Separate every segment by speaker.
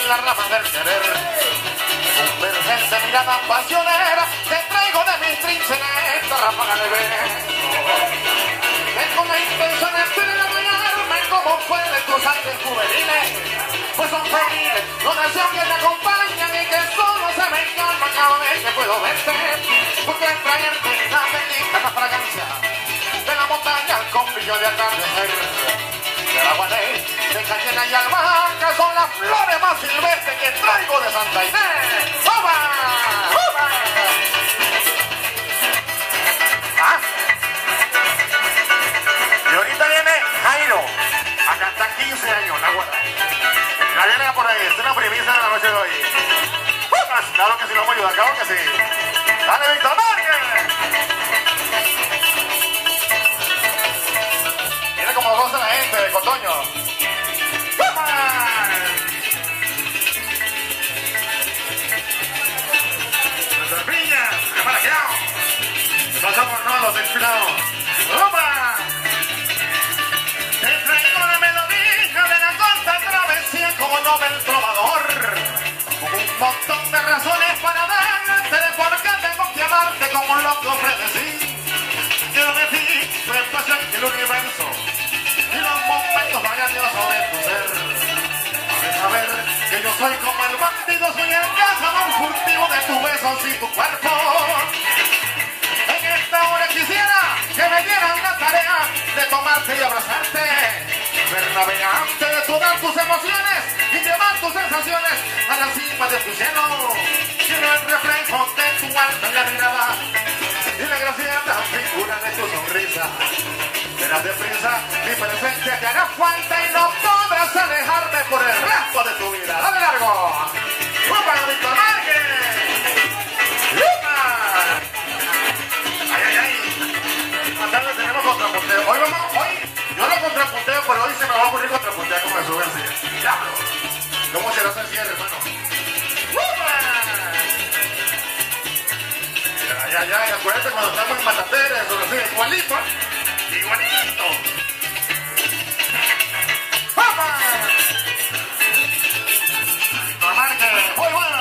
Speaker 1: en la rama del querer. Convergente mirada pasionera, te traigo de mis trincheras, ráfaga de viento. Tengo la intención de regalarme como fue de tus años juveniles. Pues son felices, no deseo que te acompañen y que solo se me calma cada vez que puedo verte. Porque traerte la bendita la fragancia de la montaña con brillo de atardecer. De la guané, de cayena y albahaca son las flores más silvestres que traigo de Santa Inés. ¡Oba! ¡Oba! ¿Ah? Y ahorita viene Jairo a cantar 15 años, la guarda. La viene por ahí, es una primicia de la noche de hoy. Claro que sí, lo vamos a ayudar, claro que sí. ¡Dale, Víctor Márquez! Mira cómo goza la gente de Cotoño. Nuestra piña, ¡aparaqueado! ¡Se pasa por no los inspirados! ¡Opa! Te traigo una melodía de la corta travesía como Nobel trovador. Un montón de razones para darte de por qué tengo que amarte como un loco frenesí. Quiero de ti, tu espacio en el universo y los momentos maravillosos de tu ser. Debes saber que yo soy como el bandido, soy el cazador furtivo de tus besos y tu cuerpo. En esta hora quisiera que me dieran la tarea de tomarte y abrazarte, ver navegante de todas tus emociones y llevar tus sensaciones a la cima de tu cielo. Quiero el reflejo de tu alta en la mirada y la graciada figura de tu sonrisa. Verás deprisa mi presencia te hará falta y no podrás alejarme por el resto de tu vida. ¡Dale largo! ¡Upa, Víctor Márquez! ¡Upa! ¡Ay, ay, ay! Más tarde tenemos contrapunteo. Hoy yo lo contrapunteo, pero hoy se me va a ocurrir contrapuntear como me sube así. ¡Diablo! ¿Cómo será ese cierre, hermano? ¡Upa! Ay, ay, ay, acuérdate cuando estamos en Matateres, eso lo sigue igualito, ¿eh? Igualito. ¡Opa! Víctor Márquez, muy bueno.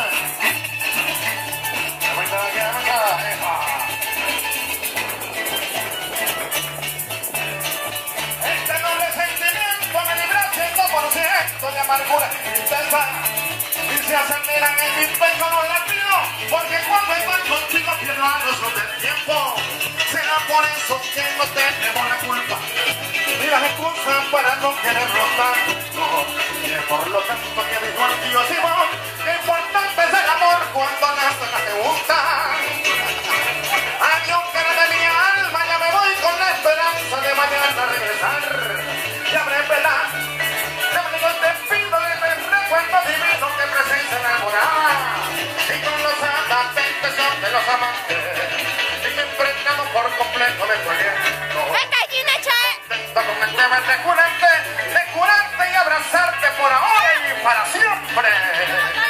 Speaker 1: Este noble sentimiento me libra 100% de amargura y tristeza. Y se aceleran en mi pecho los latidos, porque cuando estoy contigo pierdo a los del tiempo. Será por eso que no tenemos la culpa y las excusas para no quererlo tanto. Y es por lo tanto que dijo el tío Simón, que importante es el amor cuando las cosas te gustan. Adiós, cara de mi alma, ya me voy con la esperanza de mañana regresar. Y abre velar, te pido de ese recuerdo divino que presencia enamorada. Y con los amantes son de los amantes, y me impregnamos por completo de tu aliento. Con el tema de curarte y abrazarte por ahora y para siempre.